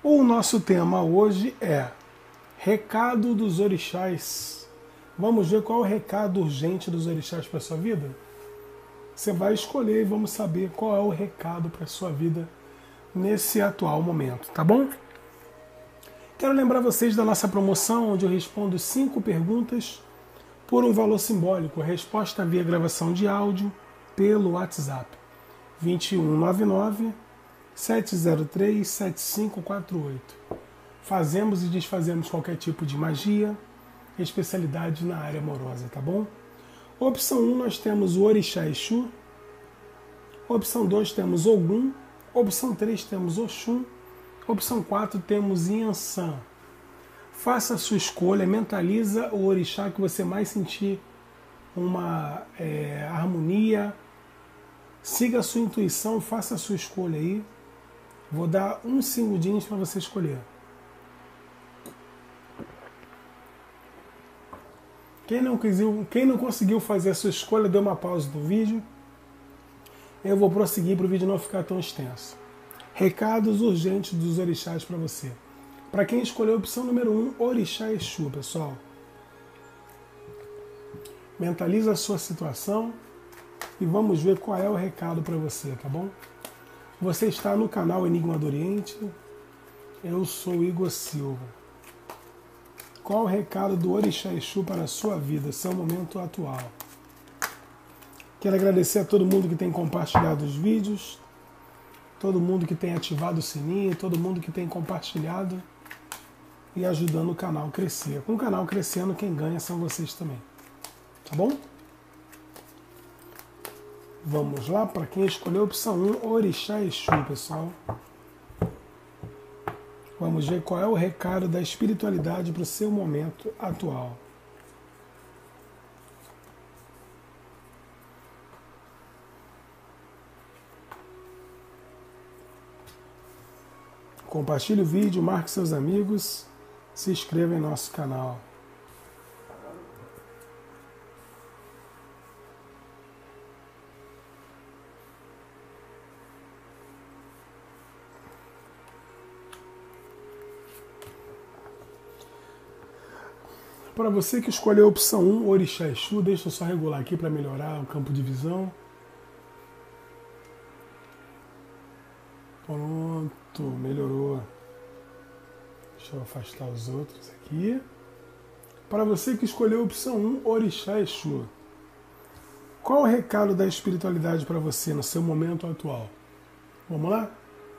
O nosso tema hoje é Recado dos Orixás. Vamos ver qual é o recado urgente dos orixás para a sua vida? Você vai escolher e vamos saber qual é o recado para a sua vida nesse atual momento, tá bom? Quero lembrar vocês da nossa promoção, onde eu respondo 5 perguntas por um valor simbólico. Resposta via gravação de áudio pelo WhatsApp. 2199 703 7548. Fazemos e desfazemos qualquer tipo de magia, especialidade na área amorosa, tá bom? Opção 1 nós temos o Orixá Exu. Opção 2 temos Ogum. Opção 3 temos Oxum. Opção 4 temos Yansan. Faça a sua escolha, mentaliza o orixá que você mais sentir uma harmonia. Siga a sua intuição, faça a sua escolha aí. Vou dar uns segundinhos para você escolher. Quem não conseguiu fazer a sua escolha, dê uma pausa do vídeo. Eu vou prosseguir para o vídeo não ficar tão extenso. Recados urgentes dos orixás para você. Para quem escolheu a opção número 1, Orixá Exu, pessoal. Mentaliza a sua situação e vamos ver qual é o recado para você, tá bom? Você está no canal Enigma do Oriente. Eu sou Igor Silva. Qual o recado do Orixá Exu para a sua vida, seu momento atual? Quero agradecer a todo mundo que tem compartilhado os vídeos, todo mundo que tem ativado o sininho, todo mundo que tem compartilhado e ajudando o canal a crescer. Com o canal crescendo, quem ganha são vocês também. Tá bom? Vamos lá, para quem escolheu a opção 1, Orixá Exu, pessoal. Vamos ver qual é o recado da espiritualidade para o seu momento atual. Compartilhe o vídeo, marque seus amigos, se inscreva em nosso canal. Para você que escolheu a opção 1, Orixá Exu, deixa eu só regular aqui para melhorar o campo de visão. Pronto, melhorou. Deixa eu afastar os outros aqui. Para você que escolheu a opção 1, Orixá Exu. Qual o recado da espiritualidade para você no seu momento atual? Vamos lá?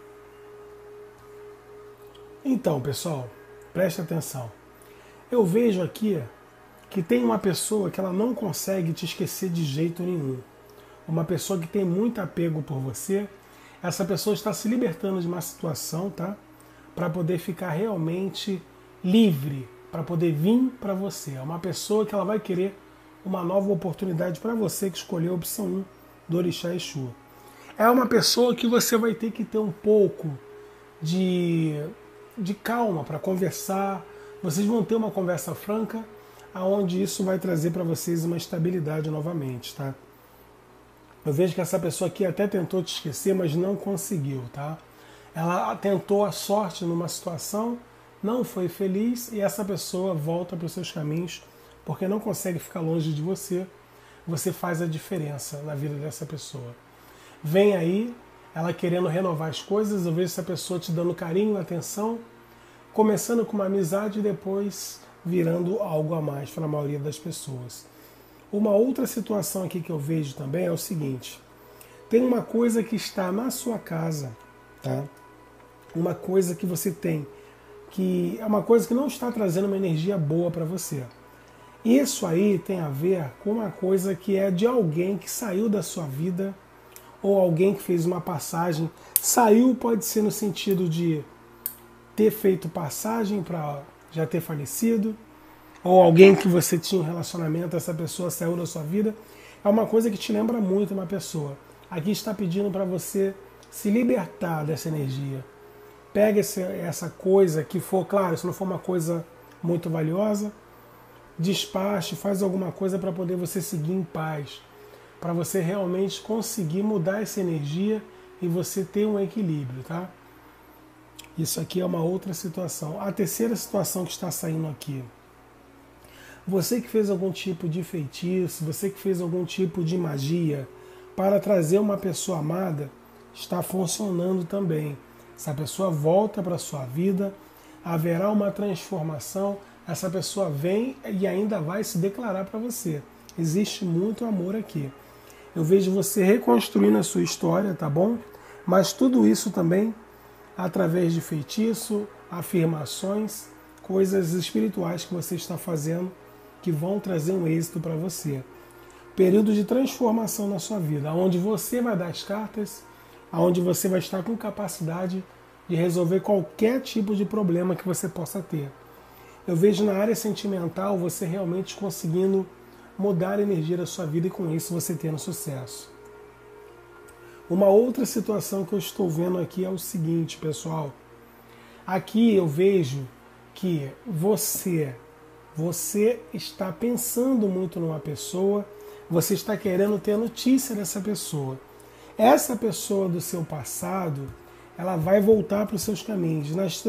Então, pessoal, preste atenção. Eu vejo aqui que tem uma pessoa que ela não consegue te esquecer de jeito nenhum. Uma pessoa que tem muito apego por você. Essa pessoa está se libertando de uma situação, tá? Para poder ficar realmente livre, para poder vir para você. É uma pessoa que ela vai querer uma nova oportunidade para você que escolheu a opção 1 do Orixá Exu. É uma pessoa que você vai ter que ter um pouco de calma para conversar. Vocês vão ter uma conversa franca, aonde isso vai trazer para vocês uma estabilidade novamente, tá? Eu vejo que essa pessoa aqui até tentou te esquecer, mas não conseguiu, tá? Ela tentou a sorte numa situação, não foi feliz e essa pessoa volta para os seus caminhos porque não consegue ficar longe de você. Você faz a diferença na vida dessa pessoa. Vem aí, ela querendo renovar as coisas, eu vejo essa pessoa te dando carinho, atenção, começando com uma amizade e depois virando algo a mais para a maioria das pessoas. Uma outra situação aqui que eu vejo também é o seguinte. Tem uma coisa que está na sua casa, tá? Uma coisa que você tem, que é uma coisa que não está trazendo uma energia boa para você. Isso aí tem a ver com uma coisa que é de alguém que saiu da sua vida ou alguém que fez uma passagem. Saiu pode ser no sentido de ter feito passagem para já ter falecido, ou alguém que você tinha um relacionamento, essa pessoa saiu da sua vida. É uma coisa que te lembra muito uma pessoa. Aqui está pedindo para você se libertar dessa energia. Pega essa coisa que for, claro, se não for uma coisa muito valiosa, despache, faz alguma coisa para poder você seguir em paz, para você realmente conseguir mudar essa energia e você ter um equilíbrio, tá? Isso aqui é uma outra situação. A terceira situação que está saindo aqui. Você que fez algum tipo de feitiço, você que fez algum tipo de magia para trazer uma pessoa amada, está funcionando também. Essa pessoa volta para a sua vida, haverá uma transformação, essa pessoa vem e ainda vai se declarar para você. Existe muito amor aqui. Eu vejo você reconstruindo a sua história, tá bom? Mas tudo isso também através de feitiço, afirmações, coisas espirituais que você está fazendo que vão trazer um êxito para você. Período de transformação na sua vida, onde você vai dar as cartas, onde você vai estar com capacidade de resolver qualquer tipo de problema que você possa ter. Eu vejo na área sentimental você realmente conseguindo mudar a energia da sua vida e com isso você tendo sucesso. Uma outra situação que eu estou vendo aqui é o seguinte, pessoal. Aqui eu vejo que você está pensando muito numa pessoa, você está querendo ter notícia dessa pessoa. Essa pessoa do seu passado, ela vai voltar para os seus caminhos. Nas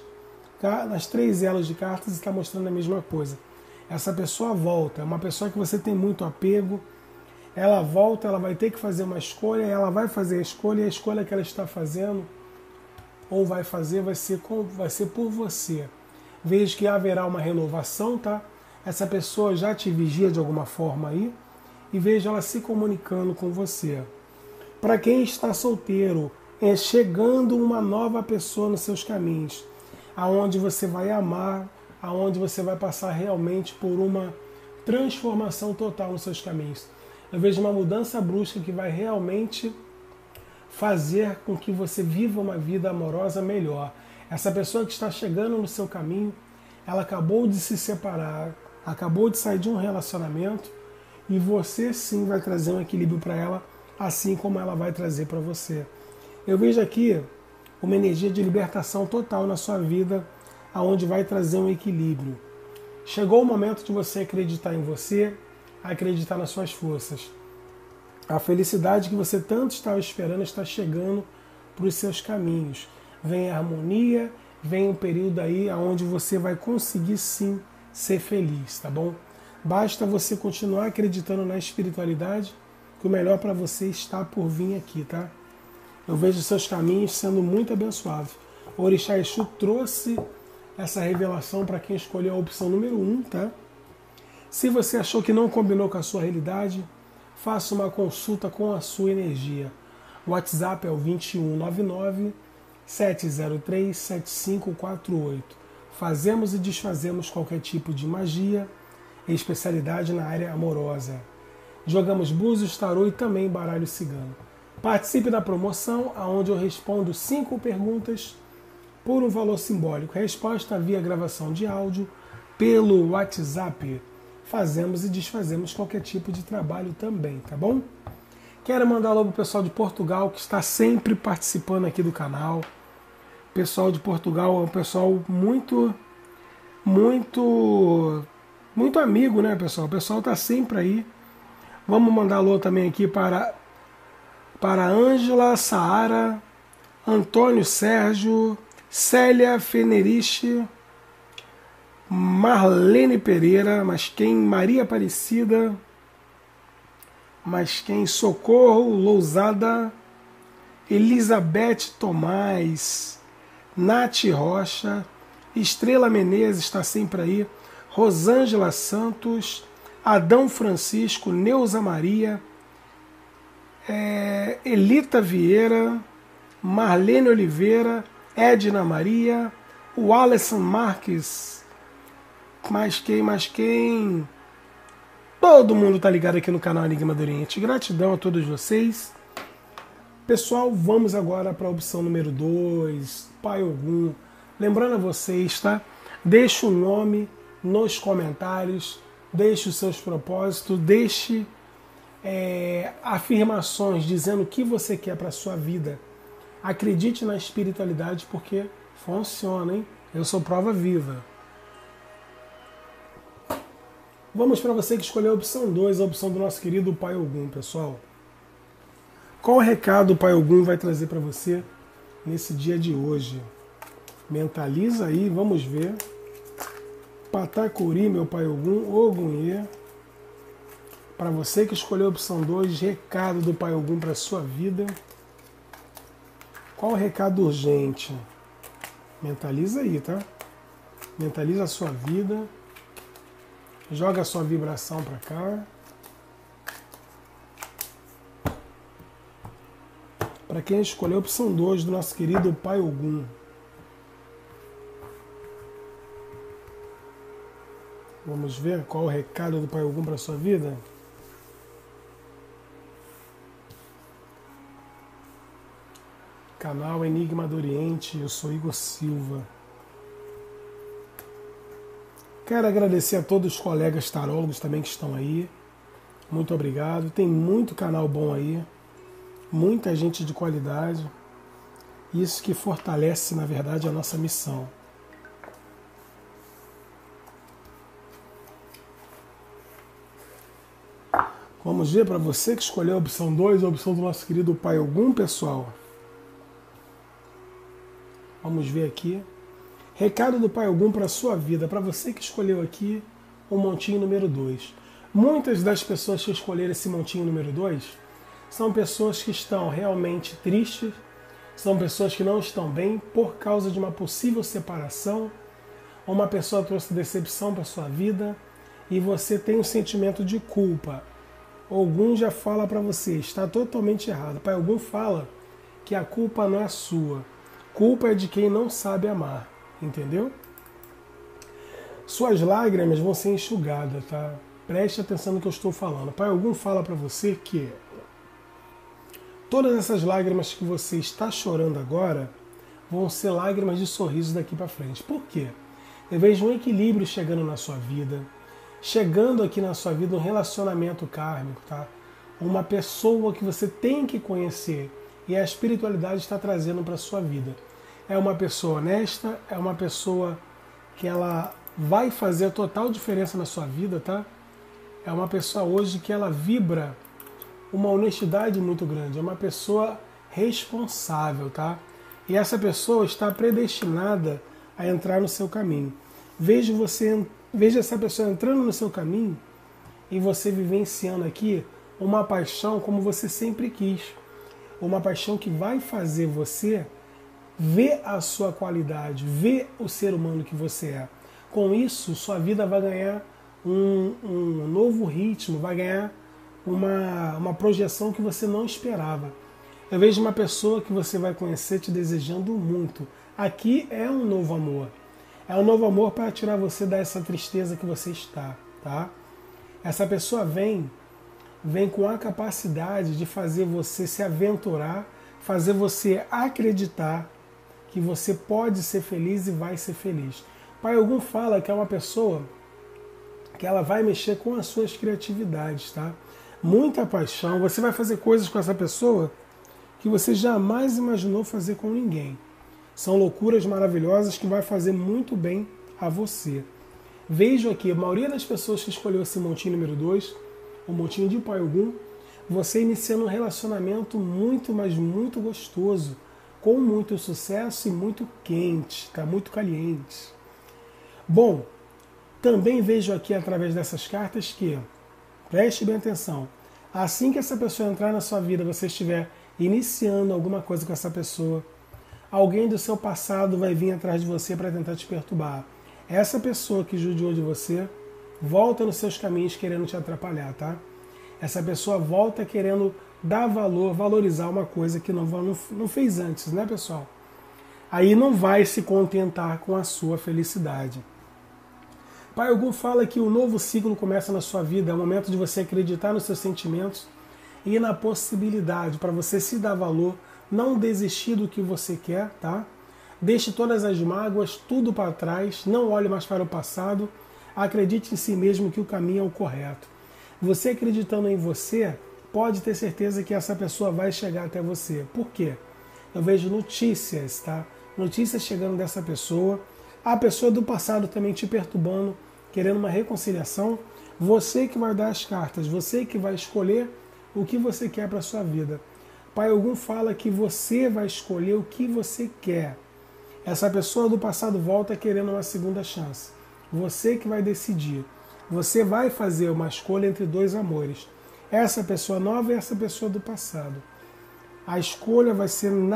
três elas de cartas está mostrando a mesma coisa. Essa pessoa volta, é uma pessoa que você tem muito apego, ela volta, ela vai ter que fazer uma escolha, ela vai fazer a escolha, e a escolha que ela está fazendo, ou vai fazer, vai ser por você. Vejo que haverá uma renovação, tá? Essa pessoa já te vigia de alguma forma aí, e vejo ela se comunicando com você. Para quem está solteiro, é chegando uma nova pessoa nos seus caminhos, aonde você vai amar, aonde você vai passar realmente por uma transformação total nos seus caminhos. Eu vejo uma mudança brusca que vai realmente fazer com que você viva uma vida amorosa melhor. Essa pessoa que está chegando no seu caminho, ela acabou de se separar, acabou de sair de um relacionamento e você sim vai trazer um equilíbrio para ela, assim como ela vai trazer para você. Eu vejo aqui uma energia de libertação total na sua vida, aonde vai trazer um equilíbrio. Chegou o momento de você acreditar em você, acreditar nas suas forças. A felicidade que você tanto estava esperando está chegando para os seus caminhos. Vem a harmonia, vem um período aí onde você vai conseguir sim ser feliz, tá bom? Basta você continuar acreditando na espiritualidade, que o melhor para você está por vir aqui, tá? Eu vejo seus caminhos sendo muito abençoados. O Orixá Exu trouxe essa revelação para quem escolheu a opção número 1, tá? Se você achou que não combinou com a sua realidade, faça uma consulta com a sua energia. O WhatsApp é o 2199-703-7548. Fazemos e desfazemos qualquer tipo de magia e especialidade na área amorosa. Jogamos búzios, tarô e também baralho cigano. Participe da promoção, onde eu respondo 5 perguntas por um valor simbólico. Resposta via gravação de áudio pelo WhatsApp. Fazemos e desfazemos qualquer tipo de trabalho também, tá bom? Quero mandar alô pro pessoal de Portugal, que está sempre participando aqui do canal. O pessoal de Portugal é um pessoal muito amigo, né, pessoal? O pessoal está sempre aí. Vamos mandar alô também aqui para Ângela, Saara, Antônio Sérgio, Célia Feneriche, Marlene Pereira, Maria Aparecida, Socorro Lousada, Elizabeth Tomás, Nath Rocha, Estrela Menezes está sempre aí, Rosângela Santos, Adão Francisco, Neuza Maria, Elita Vieira, Marlene Oliveira, Edna Maria, o Alisson Marques, mais quem? Todo mundo tá ligado aqui no canal Enigma do Oriente. Gratidão a todos vocês. Pessoal, vamos agora para a opção número 2, Pai Ogum. Lembrando a vocês, tá? Deixe o nome nos comentários, deixe os seus propósitos, deixe afirmações dizendo o que você quer para a sua vida. Acredite na espiritualidade porque funciona, hein? Eu sou prova viva. Vamos para você que escolheu a opção 2, a opção do nosso querido Pai Ogum, pessoal. Qual recado o Pai Ogum vai trazer para você nesse dia de hoje? Mentaliza aí, vamos ver. Patacuri, meu pai Ogum, Ogunhê. Para você que escolheu a opção 2, recado do pai Ogum para sua vida. Qual o recado urgente? Mentaliza aí, tá? Mentaliza a sua vida. Joga a sua vibração para cá. Para quem escolheu a opção 2 do nosso querido pai Ogum. Vamos ver qual o recado do pai Ogum para sua vida? Canal Enigma do Oriente, eu sou Igor Silva. Quero agradecer a todos os colegas tarólogos também que estão aí. Muito obrigado. Tem muito canal bom aí. Muita gente de qualidade. Isso que fortalece, na verdade, a nossa missão. Vamos ver para você que escolheu a opção 2, a opção do nosso querido pai Ogum, pessoal. Vamos ver aqui. Recado do pai Ogum para a sua vida, para você que escolheu aqui o montinho número 2. Muitas das pessoas que escolheram esse montinho número 2 são pessoas que estão realmente tristes, são pessoas que não estão bem por causa de uma possível separação, ou uma pessoa trouxe decepção para a sua vida e você tem um sentimento de culpa. Ogum já fala para você, está totalmente errado. Pai Ogum fala que a culpa não é sua. Culpa é de quem não sabe amar, entendeu? Suas lágrimas vão ser enxugadas, tá? Preste atenção no que eu estou falando. Pai Ogum fala para você que todas essas lágrimas que você está chorando agora vão ser lágrimas de sorriso daqui para frente. Por quê? Eu vejo um equilíbrio chegando na sua vida, chegando aqui na sua vida um relacionamento kármico, tá? Uma pessoa que você tem que conhecer e a espiritualidade está trazendo para a sua vida. É uma pessoa honesta, é uma pessoa que ela vai fazer total diferença na sua vida, tá? É uma pessoa hoje que ela vibra uma honestidade muito grande, é uma pessoa responsável, tá? E essa pessoa está predestinada a entrar no seu caminho. Veja essa pessoa entrando no seu caminho e você vivenciando aqui uma paixão como você sempre quis. Uma paixão que vai fazer você ver a sua qualidade, ver o ser humano que você é. Com isso, sua vida vai ganhar um novo ritmo, vai ganhar uma projeção que você não esperava. Eu vejo uma pessoa que você vai conhecer te desejando muito. Aqui é um novo amor. É um novo amor para tirar você dessa tristeza que você está, tá? Essa pessoa vem com a capacidade de fazer você se aventurar, fazer você acreditar que você pode ser feliz e vai ser feliz. Pai Ogum fala que é uma pessoa que ela vai mexer com as suas criatividades, tá? Muita paixão, você vai fazer coisas com essa pessoa que você jamais imaginou fazer com ninguém. São loucuras maravilhosas que vai fazer muito bem a você. Vejo aqui, a maioria das pessoas que escolheu esse montinho número 2, o montinho de pai Ogum, você iniciando um relacionamento muito, mas muito gostoso, com muito sucesso e muito quente, tá? Muito caliente. Bom, também vejo aqui através dessas cartas que, preste bem atenção, assim que essa pessoa entrar na sua vida, você estiver iniciando alguma coisa com essa pessoa, alguém do seu passado vai vir atrás de você para tentar te perturbar. Essa pessoa que judiou de você volta nos seus caminhos querendo te atrapalhar, tá? Essa pessoa volta querendo dar valor, valorizar uma coisa que não fez antes, né, pessoal? Aí não vai se contentar com a sua felicidade. Pai Ogum fala que o novo ciclo começa na sua vida, é o momento de você acreditar nos seus sentimentos e na possibilidade para você se dar valor, não desistir do que você quer, tá? Deixe todas as mágoas, tudo para trás, não olhe mais para o passado, acredite em si mesmo que o caminho é o correto. Você acreditando em você, pode ter certeza que essa pessoa vai chegar até você. Por quê? Eu vejo notícias, tá? Notícias chegando dessa pessoa, a pessoa do passado também te perturbando, querendo uma reconciliação. Você que vai dar as cartas, você que vai escolher o que você quer para a sua vida. Pai Ogum fala que você vai escolher o que você quer. Essa pessoa do passado volta querendo uma segunda chance. Você que vai decidir. Você vai fazer uma escolha entre dois amores. Essa pessoa nova e essa pessoa do passado. A escolha vai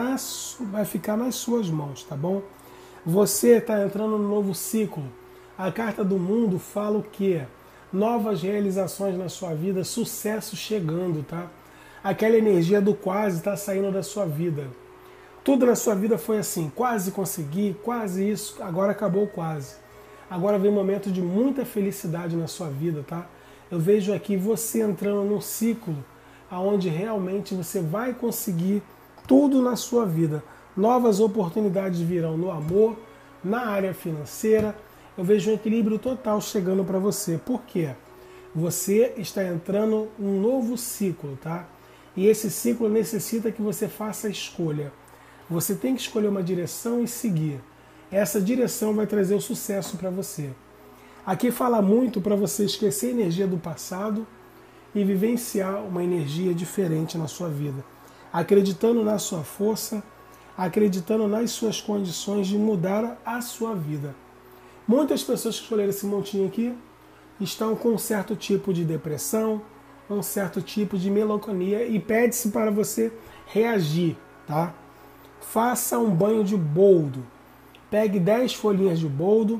ficar nas suas mãos, tá bom? Você está entrando num novo ciclo. A carta do mundo fala o quê? Novas realizações na sua vida, sucesso chegando, tá? Aquela energia do quase está saindo da sua vida. Tudo na sua vida foi assim, quase consegui, quase isso, agora acabou o quase. Agora vem um momento de muita felicidade na sua vida, tá? Eu vejo aqui você entrando num ciclo onde realmente você vai conseguir tudo na sua vida. Novas oportunidades virão no amor, na área financeira. Eu vejo um equilíbrio total chegando para você. Por quê? Você está entrando num novo ciclo, tá? E esse ciclo necessita que você faça a escolha. Você tem que escolher uma direção e seguir. Essa direção vai trazer o sucesso para você. Aqui fala muito para você esquecer a energia do passado e vivenciar uma energia diferente na sua vida. Acreditando na sua força, acreditando nas suas condições de mudar a sua vida. Muitas pessoas que escolheram esse montinho aqui estão com um certo tipo de depressão, um certo tipo de melancolia e pede-se para você reagir, tá? Faça um banho de boldo. Pegue 10 folhinhas de boldo,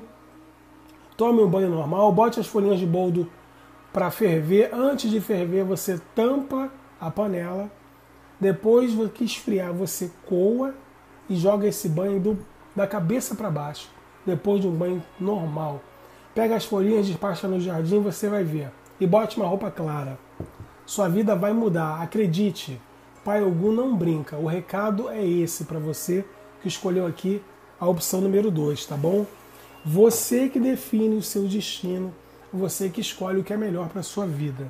tome um banho normal, bote as folhinhas de boldo para ferver. Antes de ferver, você tampa a panela. Depois que esfriar, você coa e joga esse banho da cabeça para baixo. Depois de um banho normal. Pega as folhinhas, despacha no jardim, você vai ver. E bote uma roupa clara. Sua vida vai mudar, acredite. Pai Ogum não brinca. O recado é esse para você que escolheu aqui a opção número 2, tá bom? Você que define o seu destino, você que escolhe o que é melhor para a sua vida.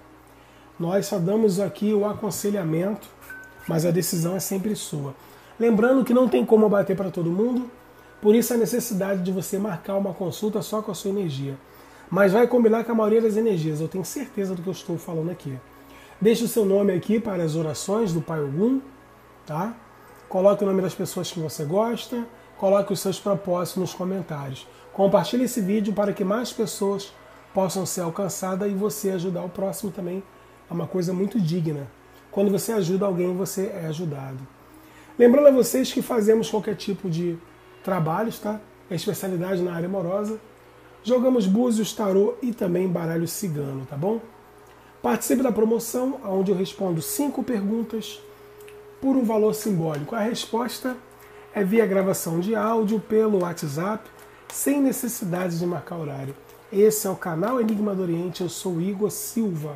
Nós só damos aqui o aconselhamento, mas a decisão é sempre sua. Lembrando que não tem como bater para todo mundo, por isso a necessidade de você marcar uma consulta só com a sua energia. Mas vai combinar com a maioria das energias, eu tenho certeza do que eu estou falando aqui. Deixe o seu nome aqui para as orações do Pai Ogum, tá? Coloque o nome das pessoas que você gosta, coloque os seus propósitos nos comentários. Compartilhe esse vídeo para que mais pessoas possam ser alcançadas e você ajudar o próximo também. É uma coisa muito digna. Quando você ajuda alguém, você é ajudado. Lembrando a vocês que fazemos qualquer tipo de trabalhos, tá? É especialidade na área amorosa. Jogamos búzios, tarô e também baralho cigano, tá bom? Participe da promoção, onde eu respondo 5 perguntas por um valor simbólico. A resposta é via gravação de áudio pelo WhatsApp, sem necessidade de marcar horário. Esse é o canal Enigma do Oriente, eu sou Igor Silva.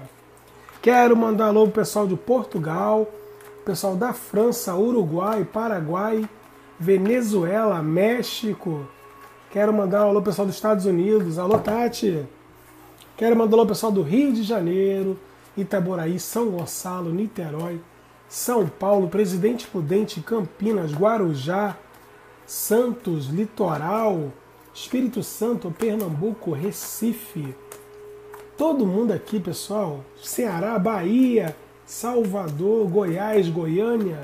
Quero mandar alô pro pessoal de Portugal, pessoal da França, Uruguai, Paraguai, Venezuela, México. Quero mandar um alô pro pessoal dos Estados Unidos. Alô, Tati. Quero mandar um alô pro pessoal do Rio de Janeiro, Itaboraí, São Gonçalo, Niterói, São Paulo, Presidente Prudente, Campinas, Guarujá, Santos, Litoral, Espírito Santo, Pernambuco, Recife. Todo mundo aqui, pessoal. Ceará, Bahia, Salvador, Goiás, Goiânia,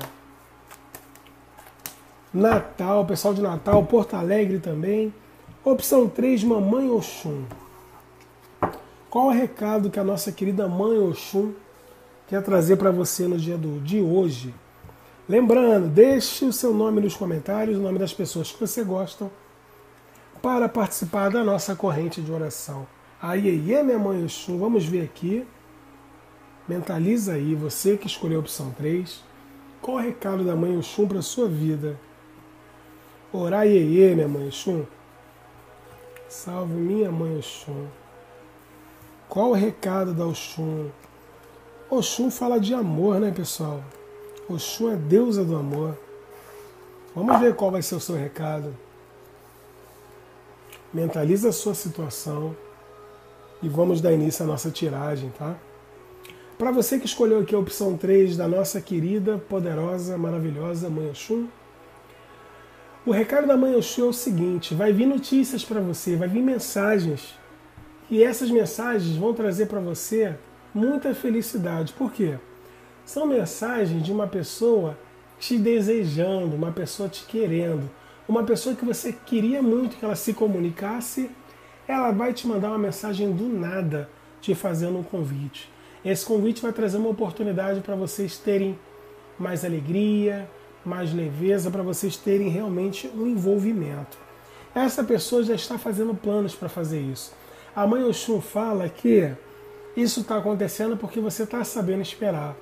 Natal, pessoal de Natal, Porto Alegre também. Opção 3, Mamãe Oxum. Qual o recado que a nossa querida Mãe Oxum quer trazer para você no dia de hoje? Lembrando, deixe o seu nome nos comentários, o nome das pessoas que você gosta, para participar da nossa corrente de oração. Aí, minha Mãe Oxum, vamos ver aqui. Mentaliza aí, você que escolheu a opção 3. Qual o recado da Mãe Oxum para a sua vida? Orar, minha Mãe Oxum. Salve minha Mãe Oxum. Qual o recado da Oxum? Oxum fala de amor, né, pessoal? Oxum é deusa do amor. Vamos ver qual vai ser o seu recado. Mentaliza a sua situação e vamos dar início à nossa tiragem, tá? Para você que escolheu aqui a opção 3 da nossa querida, poderosa, maravilhosa Mãe Oxum, o recado da Mãe Oxum é o seguinte: vai vir notícias para você, vai vir mensagens. E essas mensagens vão trazer para você muita felicidade. Por quê? São mensagens de uma pessoa te desejando, uma pessoa te querendo, Uma pessoa que você queria muito que ela se comunicasse, ela vai te mandar uma mensagem do nada, te fazendo um convite. Esse convite vai trazer uma oportunidade para vocês terem mais alegria, mais leveza, para vocês terem realmente um envolvimento. Essa pessoa já está fazendo planos para fazer isso. A Mãe Oxum fala que isso está acontecendo porque você está sabendo esperar.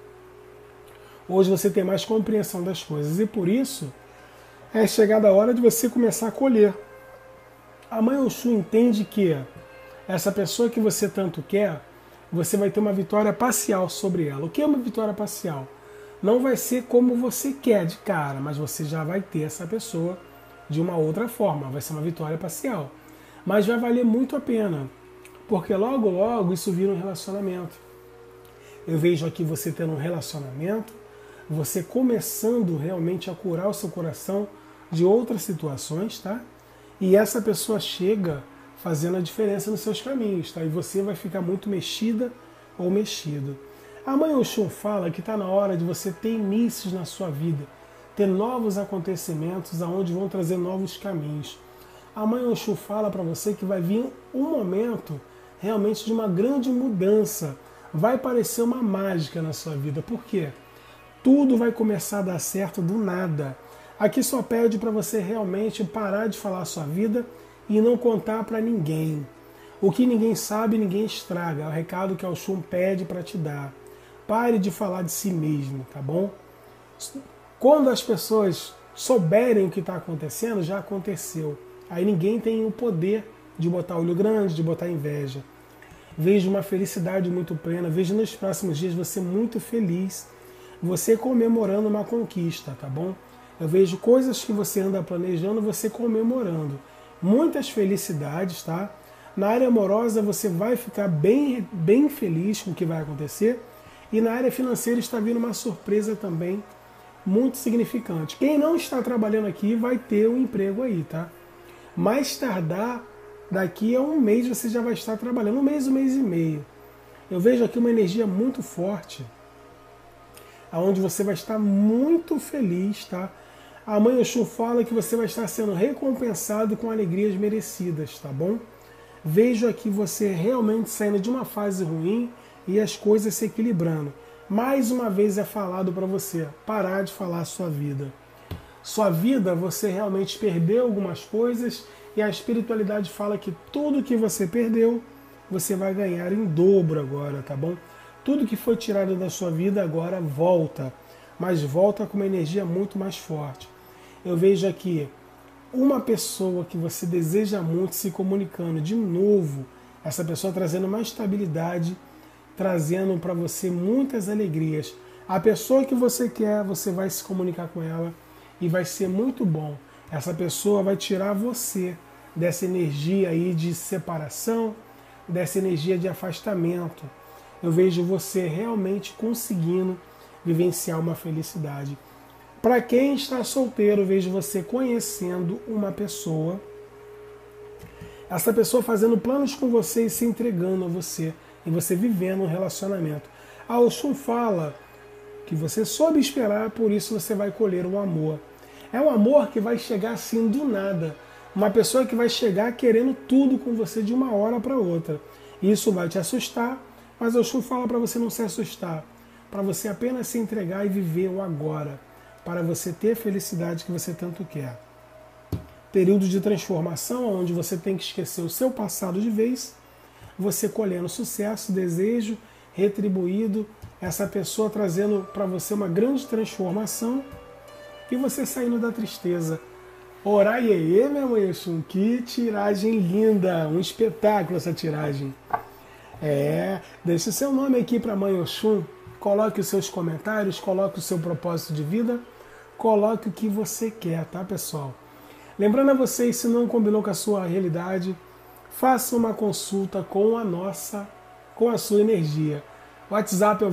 Hoje você tem mais compreensão das coisas e por isso é chegada a hora de você começar a colher. A Mãe Oxum entende que essa pessoa que você tanto quer, você vai ter uma vitória parcial sobre ela. O que é uma vitória parcial? Não vai ser como você quer de cara, mas você já vai ter essa pessoa de uma outra forma. Vai ser uma vitória parcial. Mas vai valer muito a pena, porque logo, logo isso vira um relacionamento. Eu vejo aqui você tendo um relacionamento, você começando realmente a curar o seu coração de outras situações, tá? E essa pessoa chega fazendo a diferença nos seus caminhos, tá? E você vai ficar muito mexida ou mexido. A Mãe Oxum fala que está na hora de você ter inícios na sua vida, ter novos acontecimentos aonde vão trazer novos caminhos. A Mãe Oxum fala para você que vai vir um momento realmente de uma grande mudança. Vai parecer uma mágica na sua vida. Por quê? Tudo vai começar a dar certo do nada. Aqui só pede para você realmente parar de falar a sua vida e não contar para ninguém. O que ninguém sabe, ninguém estraga. É o recado que a Oxum pede para te dar. Pare de falar de si mesmo, tá bom? Quando as pessoas souberem o que está acontecendo, já aconteceu. Aí ninguém tem o poder de botar olho grande, de botar inveja. Vejo uma felicidade muito plena, vejo nos próximos dias você muito feliz, você comemorando uma conquista, tá bom? Eu vejo coisas que você anda planejando, você comemorando. Muitas felicidades, tá? Na área amorosa você vai ficar bem feliz com o que vai acontecer. E na área financeira está vindo uma surpresa também muito significante. Quem não está trabalhando aqui vai ter um emprego aí, tá? Mais tardar, daqui a um mês você já vai estar trabalhando. Um mês e meio. Eu vejo aqui uma energia muito forte, onde você vai estar muito feliz, tá? A Mãe Oxum fala que você vai estar sendo recompensado com alegrias merecidas, tá bom? Vejo aqui você realmente saindo de uma fase ruim e as coisas se equilibrando. Mais uma vez é falado para você parar de falar a sua vida. Sua vida, você realmente perdeu algumas coisas e a espiritualidade fala que tudo que você perdeu, você vai ganhar em dobro agora, tá bom? Tudo que foi tirado da sua vida agora volta, mas volta com uma energia muito mais forte. Eu vejo aqui uma pessoa que você deseja muito se comunicando de novo, essa pessoa trazendo mais estabilidade, trazendo para você muitas alegrias. A pessoa que você quer, você vai se comunicar com ela e vai ser muito bom. Essa pessoa vai tirar você dessa energia aí de separação, dessa energia de afastamento. Eu vejo você realmente conseguindo vivenciar uma felicidade. Para quem está solteiro, eu vejo você conhecendo uma pessoa, essa pessoa fazendo planos com você e se entregando a você, e você vivendo um relacionamento. A Oxum fala que você soube esperar, por isso você vai colher o amor. É um amor que vai chegar assim do nada. Uma pessoa que vai chegar querendo tudo com você de uma hora para outra. Isso vai te assustar, mas a Oxum fala para você não se assustar, para você apenas se entregar e viver o agora, para você ter a felicidade que você tanto quer. Período de transformação, onde você tem que esquecer o seu passado de vez, você colhendo sucesso, desejo retribuído, essa pessoa trazendo para você uma grande transformação e você saindo da tristeza. Oraiê, minha Mãe Oxum, que tiragem linda, um espetáculo essa tiragem. Deixe o seu nome aqui para a Mãe Oxum, coloque os seus comentários, coloque o seu propósito de vida, coloque o que você quer, tá, pessoal? Lembrando a vocês, se não combinou com a sua realidade, faça uma consulta com a sua energia. O WhatsApp é o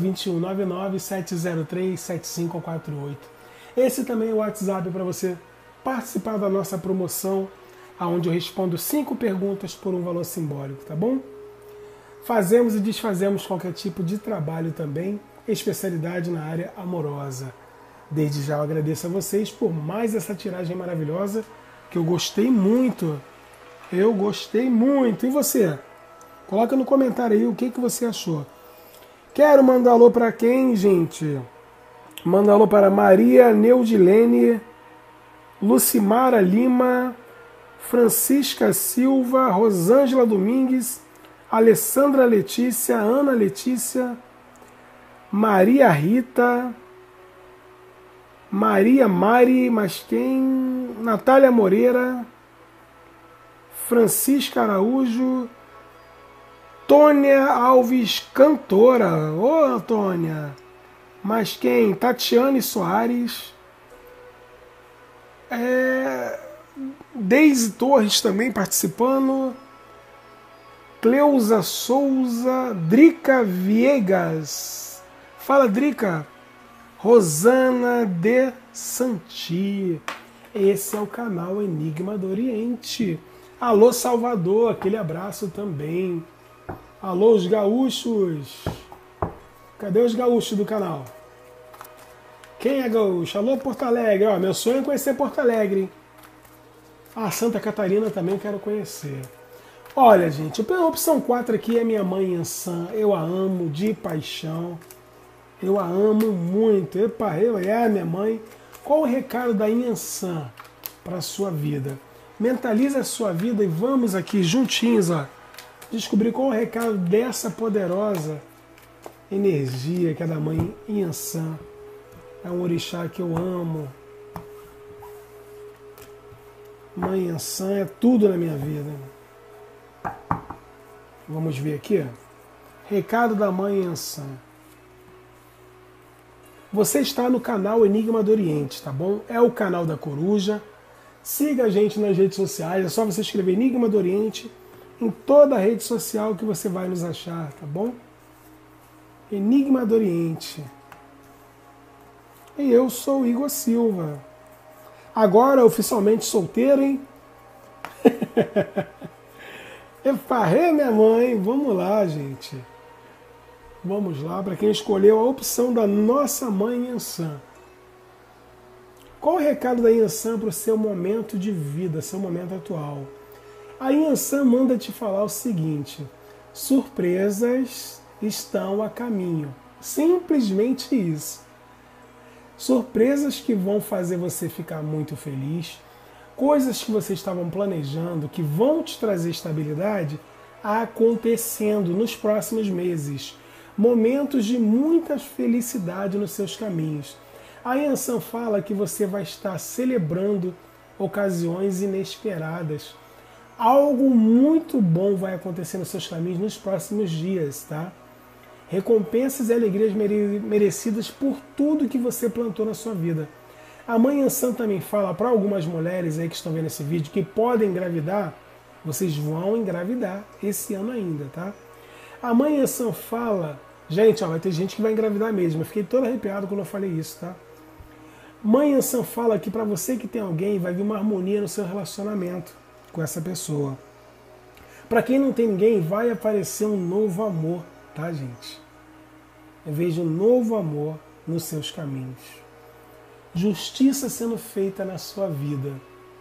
2199-703-7548. Esse também é o WhatsApp para você participar da nossa promoção, onde eu respondo 5 perguntas por um valor simbólico, tá bom? Fazemos e desfazemos qualquer tipo de trabalho também, especialidade na área amorosa. Desde já eu agradeço a vocês por mais essa tiragem maravilhosa. que eu gostei muito. Eu gostei muito. E você? Coloca no comentário aí o que você achou. Quero mandar alô para quem, gente? Manda alô para Maria Neudilene, Lucimara Lima, Francisca Silva, Rosângela Domingues, Alessandra Letícia, Ana Letícia, Maria Rita, Maria Mari, mas quem? Natália Moreira, Francisca Araújo, Tônia Alves, cantora. Ô, Tônia! Mas quem? Tatiane Soares, Deise Torres também participando, Cleusa Souza, Drica Viegas. Fala, Drica. Rosana de Santi. Esse é o canal Enigma do Oriente. Alô, Salvador, aquele abraço também. Alô, os gaúchos. Cadê os gaúchos do canal? Quem é gaúcho? Alô, Porto Alegre. Ó, meu sonho é conhecer Porto Alegre. Ah, Santa Catarina também quero conhecer. Olha, gente, a opção 4 aqui é minha mãe Iansã. Eu a amo de paixão. Eu a amo muito. Epa, minha mãe. Qual o recado da Iansã para a sua vida? Mentalize a sua vida e vamos aqui juntinhos, ó, descobrir qual o recado dessa poderosa energia que é da mãe Iansã. É um orixá que eu amo. Mãe Iansã é tudo na minha vida. Vamos ver aqui. Recado da mãe Iansã. Você está no canal Enigma do Oriente, tá bom? É o canal da Coruja. Siga a gente nas redes sociais. É só você escrever Enigma do Oriente em toda a rede social que você vai nos achar, tá bom? Enigma do Oriente. E eu sou o Igor Silva. Agora oficialmente solteiro, hein? Eu farrei minha mãe. Vamos lá, gente. Vamos lá, para quem escolheu a opção da nossa mãe Iansã. Qual o recado da Iansã para o seu momento de vida, seu momento atual? A Iansã manda te falar o seguinte: surpresas estão a caminho. Simplesmente isso. Surpresas que vão fazer você ficar muito feliz, coisas que vocês estavam planejando, que vão te trazer estabilidade, acontecendo nos próximos meses. Momentos de muita felicidade nos seus caminhos. A Iansã fala que você vai estar celebrando ocasiões inesperadas. Algo muito bom vai acontecer nos seus caminhos nos próximos dias, tá? Recompensas e alegrias merecidas por tudo que você plantou na sua vida. A mãe Iansã também fala para algumas mulheres aí que estão vendo esse vídeo que podem engravidar, vocês vão engravidar esse ano ainda, tá? A mãe Iansã fala... Gente, ó, vai ter gente que vai engravidar mesmo. Eu fiquei todo arrepiado quando eu falei isso, tá? Mãe Iansã fala que para você que tem alguém, vai vir uma harmonia no seu relacionamento com essa pessoa. Para quem não tem ninguém, vai aparecer um novo amor, tá, gente? Eu vejo um novo amor nos seus caminhos. Justiça sendo feita na sua vida.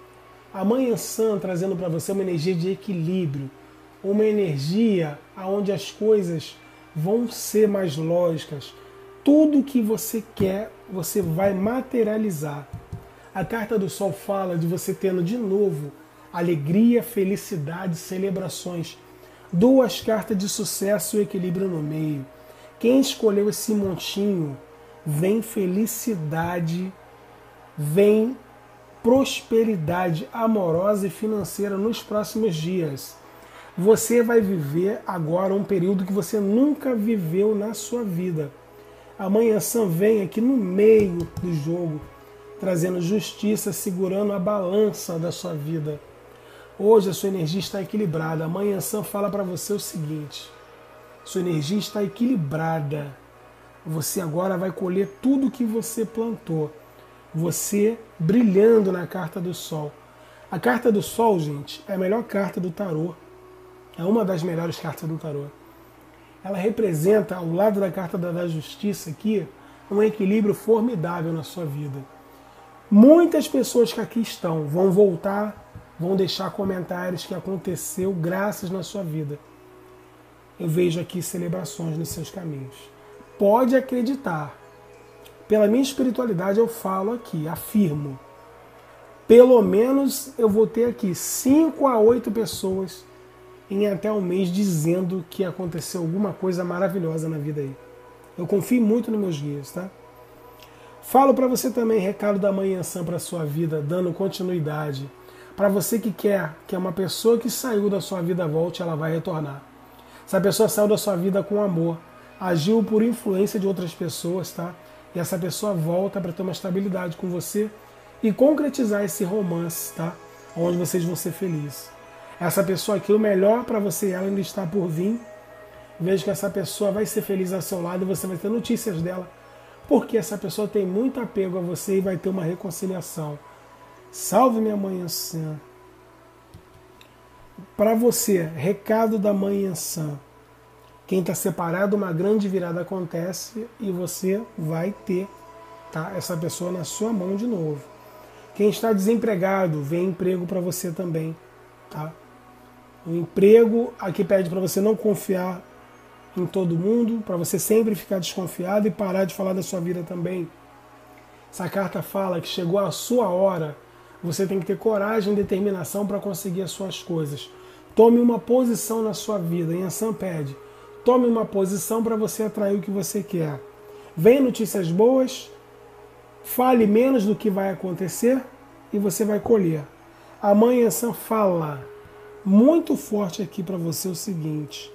A Mãe Iansã trazendo para você uma energia de equilíbrio, uma energia onde as coisas vão ser mais lógicas. Tudo que você quer, você vai materializar. A carta do Sol fala de você tendo de novo alegria, felicidade, celebrações. Duas cartas de sucesso e equilíbrio no meio. Quem escolheu esse montinho, vem felicidade, vem prosperidade amorosa e financeira nos próximos dias. Você vai viver agora um período que você nunca viveu na sua vida. A Mãe Iansã vem aqui no meio do jogo, trazendo justiça, segurando a balança da sua vida. Hoje a sua energia está equilibrada. A Mãe Iansã fala para você o seguinte: sua energia está equilibrada. Você agora vai colher tudo que você plantou. Você brilhando na carta do Sol. A carta do Sol, gente, é a melhor carta do tarô. É uma das melhores cartas do tarô. Ela representa, ao lado da carta da justiça aqui, um equilíbrio formidável na sua vida. Muitas pessoas que aqui estão vão voltar, vão deixar comentários que aconteceu graças na sua vida. Eu vejo aqui celebrações nos seus caminhos. Pode acreditar. Pela minha espiritualidade eu falo aqui, afirmo. Pelo menos eu vou ter aqui 5 a 8 pessoas em até um mês dizendo que aconteceu alguma coisa maravilhosa na vida aí. Eu confio muito nos meus guias, tá? Falo para você também, recado da Mãe Iansã para a sua vida, dando continuidade. Para você que quer que uma pessoa que saiu da sua vida volte, ela vai retornar. Essa pessoa saiu da sua vida com amor, agiu por influência de outras pessoas, tá? E essa pessoa volta para ter uma estabilidade com você e concretizar esse romance, tá? Onde vocês vão ser felizes. Essa pessoa aqui, o melhor para você e ela ainda está por vir. Vejo que essa pessoa vai ser feliz ao seu lado e você vai ter notícias dela. Porque essa pessoa tem muito apego a você e vai ter uma reconciliação. Salve minha Mãe Iansã. Para você, recado da Mãe Iansã. Quem está separado, uma grande virada acontece e você vai ter, tá, essa pessoa na sua mão de novo. Quem está desempregado, vem emprego para você também. Tá? O emprego aqui pede para você não confiar em todo mundo, para você sempre ficar desconfiado e parar de falar da sua vida também. Essa carta fala que chegou a sua hora, você tem que ter coragem e determinação para conseguir as suas coisas. Tome uma posição na sua vida. Iansã pede. Tome uma posição para você atrair o que você quer. Vem notícias boas, fale menos do que vai acontecer e você vai colher. A Mãe Iansã fala muito forte aqui para você o seguinte: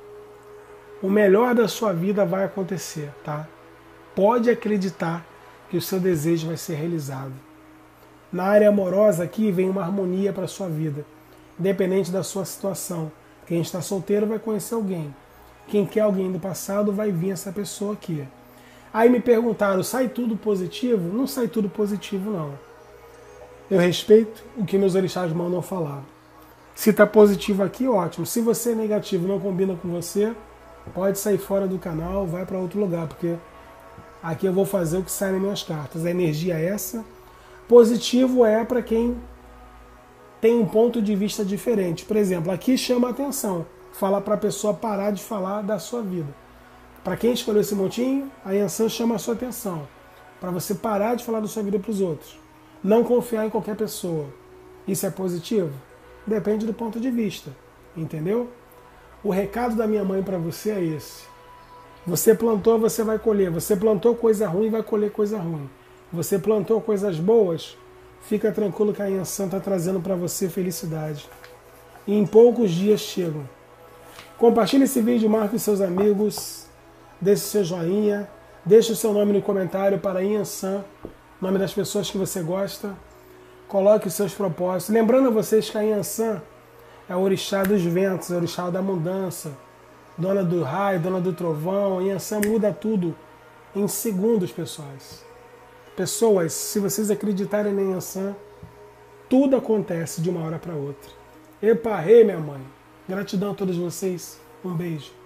o melhor da sua vida vai acontecer, tá? Pode acreditar que o seu desejo vai ser realizado. Na área amorosa aqui vem uma harmonia para a sua vida, independente da sua situação. Quem está solteiro vai conhecer alguém. Quem quer alguém do passado vai vir essa pessoa aqui. Aí me perguntaram, sai tudo positivo? Não sai tudo positivo, não. Eu respeito o que meus orixás mandam falar. Se está positivo aqui, ótimo. Se você é negativo, não combina com você, pode sair fora do canal, vai para outro lugar, porque aqui eu vou fazer o que sai nas minhas cartas. A energia é essa. Positivo é para quem tem um ponto de vista diferente. Por exemplo, aqui chama a atenção. Fala para a pessoa parar de falar da sua vida. Para quem escolheu esse montinho, a Iansã chama a sua atenção. Para você parar de falar da sua vida para os outros. Não confiar em qualquer pessoa. Isso é positivo? Depende do ponto de vista. Entendeu? O recado da minha mãe para você é esse. Você plantou, você vai colher. Você plantou coisa ruim, vai colher coisa ruim. Você plantou coisas boas, fica tranquilo que a Iansã está trazendo para você felicidade. E em poucos dias chegam. Compartilhe esse vídeo, marque os seus amigos, deixe seu joinha, deixe o seu nome no comentário para Iansã, nome das pessoas que você gosta. Coloque os seus propósitos. Lembrando a vocês que a Iansã é o orixá dos ventos, é o orixá da mudança, dona do raio, dona do trovão. A Iansã muda tudo em segundos, pessoas. Pessoas, se vocês acreditarem em Iansã, tudo acontece de uma hora para outra. Epa, rei, minha mãe. Gratidão a todos vocês. Um beijo.